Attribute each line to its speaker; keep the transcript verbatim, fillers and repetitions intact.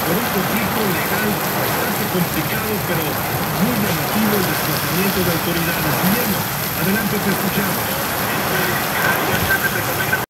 Speaker 1: por un conflicto legal bastante complicado, pero muy llamativo el desplazamiento de autoridades. Guillermo, adelante, te escuchamos.